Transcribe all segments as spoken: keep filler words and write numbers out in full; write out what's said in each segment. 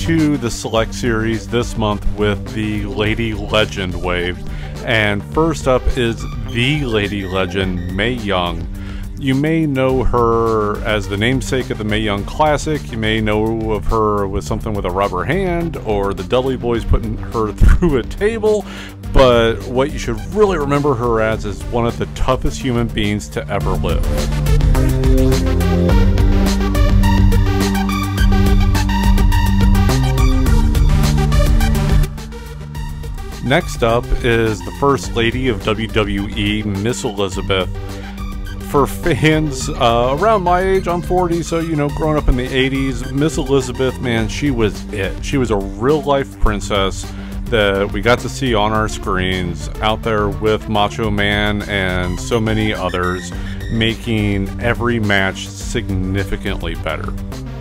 into the Select Series this month with the Lady Legend wave. And first up is the Lady Legend, Mae Young. You may know her as the namesake of the Mae Young Classic. You may know of her with something with a rubber hand, or the Dudley Boys putting her through a table. But what you should really remember her as is one of the toughest human beings to ever live. Next up is the First Lady of W W E, Miss Elizabeth. For fans uh, around my age, I'm forty, so, you know, growing up in the eighties, Miss Elizabeth, man, she was it. She was a real-life princess that we got to see on our screens, out there with Macho Man and so many others, making every match significantly better.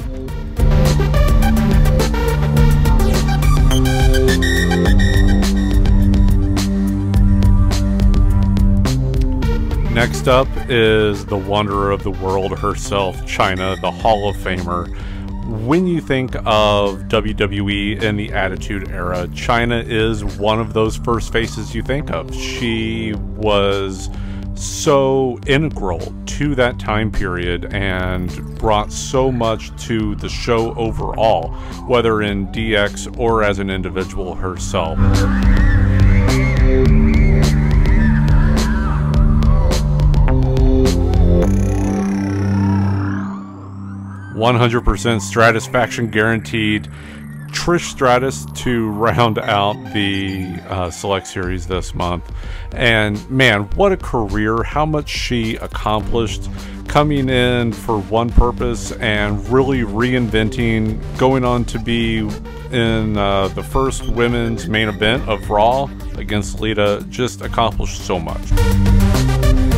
Next up is the wonder of the world herself, Chyna, the Hall of Famer. When you think of W W E in the Attitude Era, Chyna is one of those first faces you think of. She was so integral to that time period and brought so much to the show overall, whether in D X or as an individual herself. one hundred percent Stratusfaction guaranteed. Trish Stratus to round out the uh, Select Series this month. And man, what a career, how much she accomplished, coming in for one purpose and really reinventing, going on to be in uh, the first women's main event of Raw against Lita. Just accomplished so much.